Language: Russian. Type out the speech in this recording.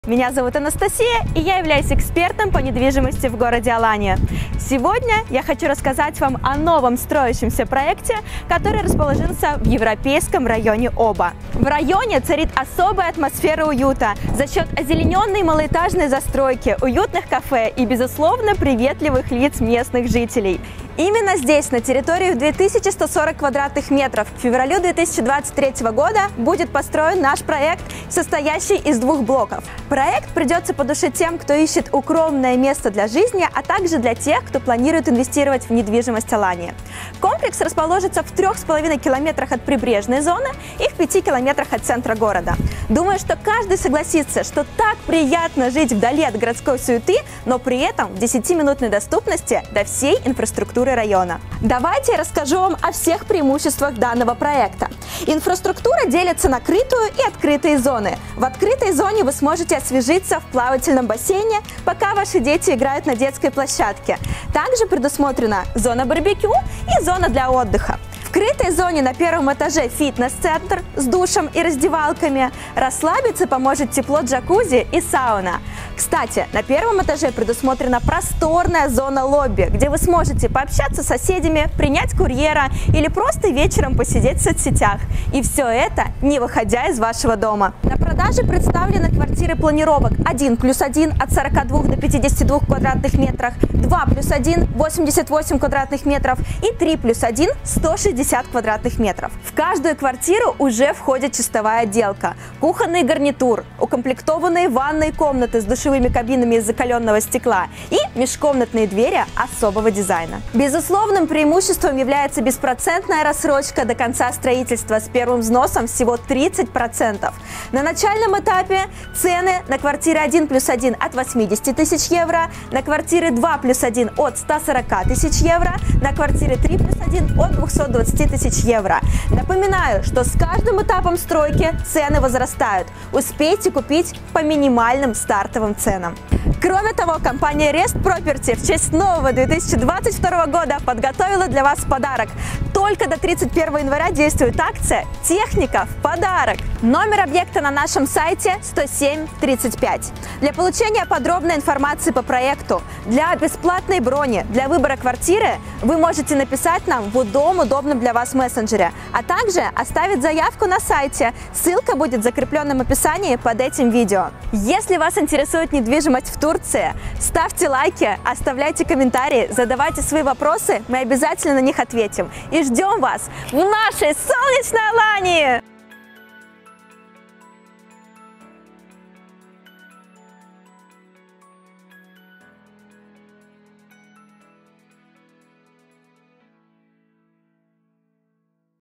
Меня зовут Анастасия, и я являюсь экспертом по недвижимости в городе Алания. Сегодня я хочу рассказать вам о новом строящемся проекте, который расположился в европейском районе Оба. В районе царит особая атмосфера уюта за счет озелененной малоэтажной застройки, уютных кафе и, безусловно, приветливых лиц местных жителей. Именно здесь, на территории в 2140 квадратных метров, к февралю 2023 года будет построен наш проект, состоящий из двух блоков. Проект придется по душе тем, кто ищет укромное место для жизни, а также для тех, кто планирует инвестировать в недвижимость Алании. Комплекс расположится в 3,5 километрах от прибрежной зоны и в 5 километрах от центра города. Думаю, что каждый согласится, что так приятно жить вдали от городской суеты, но при этом в 10-минутной доступности до всей инфраструктуры района. Давайте я расскажу вам о всех преимуществах данного проекта. Инфраструктура делится на крытую и открытые зоны. В открытой зоне вы сможете освежиться в плавательном бассейне, пока ваши дети играют на детской площадке. Также предусмотрена зона барбекю и зона для отдыха. В крытой зоне на первом этаже фитнес-центр с душем и раздевалками. Расслабиться поможет тепло джакузи и сауна. Кстати, на первом этаже предусмотрена просторная зона лобби, где вы сможете пообщаться с соседями, принять курьера или просто вечером посидеть в соцсетях. И все это не выходя из вашего дома. На продаже представлены квартиры планировок 1+1 от 42 до 52 квадратных метров, 2+1 88 квадратных метров и 3+1 160 квадратных метров. В каждую квартиру уже входит чистовая отделка, кухонный гарнитур, укомплектованные ванные комнаты с душевыми кабинами из закаленного стекла и межкомнатные двери особого дизайна. Безусловным преимуществом является беспроцентная рассрочка до конца строительства с первым взносом всего 30%. На начальном этапе цены на квартиры 1+1 от 80 тысяч евро, на квартиры 2+1 от 140 тысяч евро, на квартиры 3+1 от 220 тысяч евро. Напоминаю, что с каждым этапом стройки цены возрастают. Успейте купить по минимальным стартовым ценам. Кроме того, компания Rest Property в честь нового 2022 года подготовила для вас подарок. Только до 31 января действует акция «Техника в подарок». Номер объекта на нашем сайте 107-35. Для получения подробной информации по проекту, для бесплатной брони, для выбора квартиры вы можете написать нам в удобном для вас мессенджере, а также оставить заявку на сайте. Ссылка будет в закрепленном описании под этим видео. Если вас интересует недвижимость в Турции, ставьте лайки, оставляйте комментарии, задавайте свои вопросы, мы обязательно на них ответим. И ждем вас в нашей солнечной Алании!